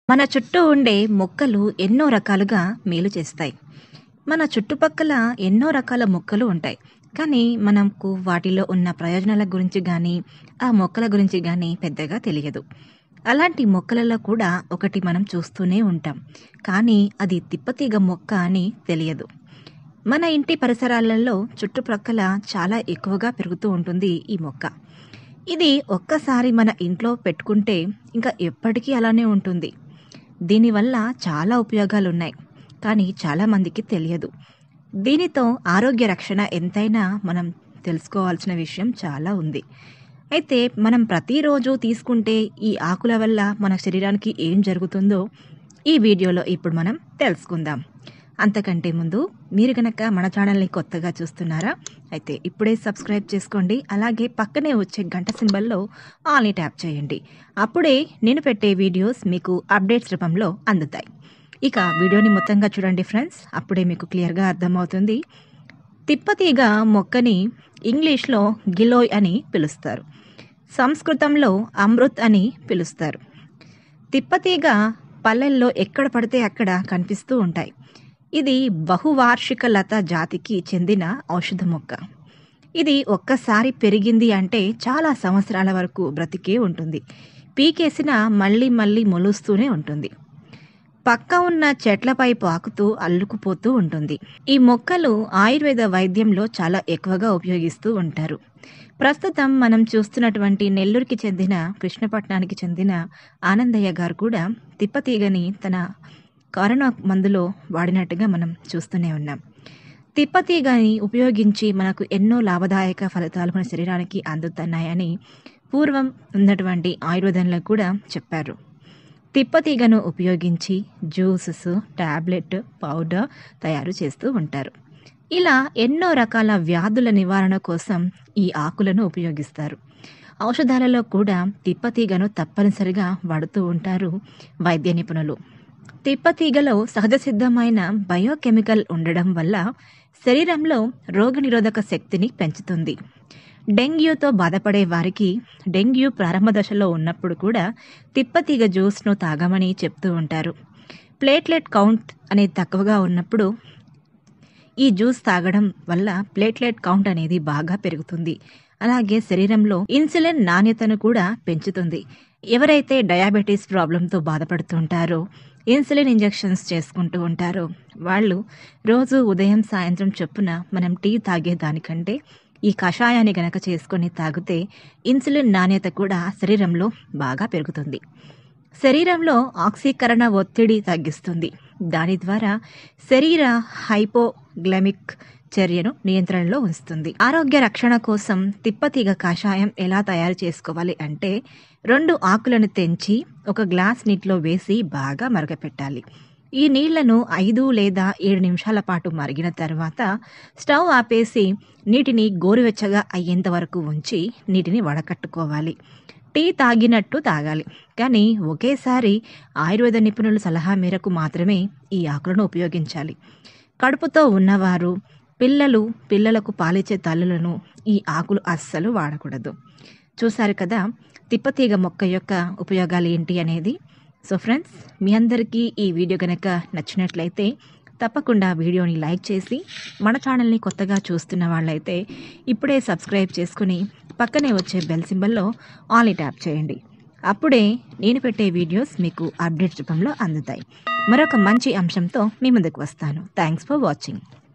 మన చుట్టూ ఉండే మొక్కలు ఎన్నో రకాలుగా మేలు చేస్తాయి. మన చుట్టుపక్కల ఎన్నో రకాల మొక్కలు ఉంటాయి. కానీ మనకు వాటిలో ఉన్న ప్రయోజనాల గురించి గానీ, ఆ మొక్కల గురించి గానీ పెద్దగా తెలియదు. అలాంటి మొక్కలలో కూడా ఒకటి మనం చూస్తూనే ఉంటాం. కానీ అది తిప్పతీగ మొక్క అని తెలియదు. మన ఇంటి పరిసరాలలో చుట్టుప్రక్కల చాలా ఎక్కువగా పెరుగుతూ ఉంటుంది ఈ మొక్క. ఇది ఒక్కసారి మన ఇంట్లో పెట్టుకుంటే ఇంకా ఎప్పటికీ అలానే ఉంటుంది. దీనివల్ల చాలా ఉపయోగాలున్నాయి. కానీ చాలామందికి తెలియదు. దీనితో ఆరోగ్య రక్షణ ఎంతైనా మనం తెలుసుకోవాల్సిన విషయం చాలా ఉంది. అయితే మనం ప్రతిరోజు తీసుకుంటే ఈ ఆకుల వల్ల మన శరీరానికి ఏం జరుగుతుందో ఈ వీడియోలో ఇప్పుడు మనం తెలుసుకుందాం. అంతకంటే ముందు మీరు గనక మన ఛానల్ని కొత్తగా చూస్తున్నారా అయితే ఇప్పుడే సబ్స్క్రైబ్ చేసుకోండి. అలాగే పక్కనే వచ్చే గంట సింబల్లో ఆల్ని ట్యాప్ చేయండి. అప్పుడే నేను పెట్టే వీడియోస్ మీకు అప్డేట్స్ రూపంలో అందుతాయి. ఇక వీడియోని మొత్తంగా చూడండి ఫ్రెండ్స్, అప్పుడే మీకు క్లియర్గా అర్థమవుతుంది. తిప్పతీగ మొక్కని ఇంగ్లీష్లో గిలోయ్ అని పిలుస్తారు. సంస్కృతంలో అమృత్ అని పిలుస్తారు. తిప్పతీగ పల్లెల్లో ఎక్కడ పడితే అక్కడ కనిపిస్తూ ఉంటాయి. ఇది బహువార్షిక లత జాతికి చెందిన ఔషధ మొక్క. ఇది ఒక్కసారి పెరిగింది అంటే చాలా సంవత్సరాల వరకు బ్రతికే ఉంటుంది. పీకేసిన మళ్ళీ మళ్ళీ మొలుస్తూనే ఉంటుంది. పక్క ఉన్న చెట్లపై పాకుతూ అల్లుకుపోతూ ఉంటుంది. ఈ మొక్కలు ఆయుర్వేద వైద్యంలో చాలా ఎక్కువగా ఉపయోగిస్తూ ఉంటారు. ప్రస్తుతం మనం చూస్తున్నటువంటి నెల్లూరుకి చెందిన కృష్ణపట్నానికి చెందిన ఆనందయ్య గారు కూడా తిప్పతీగని తన కరోనా మందులో వాడినట్టుగా మనం చూస్తూనే ఉన్నాం. తిప్పతీగని ఉపయోగించి మనకు ఎన్నో లాభదాయక ఫలితాలు మన శరీరానికి అందుతున్నాయని పూర్వం ఉన్నటువంటి ఆయుర్వేదంలో కూడా చెప్పారు. తిప్పతీగను ఉపయోగించి జ్యూసెస్, టాబ్లెట్, పౌడర్ తయారు చేస్తూ ఉంటారు. ఇలా ఎన్నో రకాల వ్యాధుల నివారణ కోసం ఈ ఆకులను ఉపయోగిస్తారు. ఔషధాలలో కూడా తిప్పతీగను తప్పనిసరిగా వాడుతూ ఉంటారు వైద్య నిపుణులు. తిప్పతీగలో సహజ సిద్ధమైన బయోకెమికల్ ఉండడం వల్ల శరీరంలో రోగనిరోధక శక్తిని పెంచుతుంది. డెంగ్యూతో బాధపడే వారికి డెంగ్యూ ప్రారంభ దశలో ఉన్నప్పుడు కూడా తిప్పతీగ జ్యూస్ను తాగమని చెప్తూ ఉంటారు. ప్లేట్లెట్ కౌంట్ అనేది తక్కువగా ఉన్నప్పుడు ఈ జ్యూస్ తాగడం వల్ల ప్లేట్లెట్ కౌంట్ అనేది బాగా పెరుగుతుంది. అలాగే శరీరంలో ఇన్సులిన్ నాణ్యతను కూడా పెంచుతుంది. ఎవరైతే డయాబెటీస్ ప్రాబ్లంతో బాధపడుతుంటారో, ఇన్సులిన్ ఇంజెక్షన్స్ చేసుకుంటూ ఉంటారో వాళ్ళు రోజు ఉదయం సాయంత్రం చొప్పున మనం టీ తాగేదానికంటే ఈ కషాయాన్ని గనక చేసుకొని తాగితే ఇన్సులిన్ నాణ్యత కూడా శరీరంలో బాగా పెరుగుతుంది. శరీరంలో ఆక్సీకరణ ఒత్తిడి తగ్గిస్తుంది. దాని ద్వారా శరీర హైపోగ్లైమిక్ చర్యను నియంత్రణలో ఉంచుతుంది. ఆరోగ్య రక్షణ కోసం తిప్పతీగ కషాయం ఎలా తయారు చేసుకోవాలి అంటే 2 ఆకులను తెంచి ఒక గ్లాస్ నీటిలో వేసి బాగా మరగపెట్టాలి. ఈ నీళ్లను 5 లేదా 7 నిమిషాల పాటు మరిగిన తర్వాత స్టవ్ ఆపేసి నీటిని గోరువెచ్చగా అయ్యేంత వరకు ఉంచి నీటిని వడకట్టుకోవాలి. టీ తాగినట్టు తాగాలి. కానీ ఒకేసారి ఆయుర్వేద నిపుణుల సలహా మేరకు మాత్రమే ఈ ఆకులను ఉపయోగించాలి. కడుపుతో ఉన్నవారు, పిల్లలకు పాలిచ్చే తల్లులను ఈ ఆకులు అస్సలు వాడకూడదు. చూశారు కదా తిప్పతీగ మొక్క యొక్క ఉపయోగాలు ఏంటి అనేది. సో ఫ్రెండ్స్, మీ అందరికీ ఈ వీడియో కనుక నచ్చినట్లయితే తప్పకుండా వీడియోని లైక్ చేసి మన ఛానల్ని కొత్తగా చూస్తున్న వాళ్ళైతే ఇప్పుడే సబ్స్క్రైబ్ చేసుకుని పక్కనే వచ్చే బెల్ సింబల్లో ఆల్ని ట్యాప్ చేయండి. అప్పుడే నేను పెట్టే వీడియోస్ మీకు అప్డేట్స్ రూపంలో అందుతాయి. మరొక మంచి అంశంతో మీ ముందుకు వస్తాను. Thanks for watching.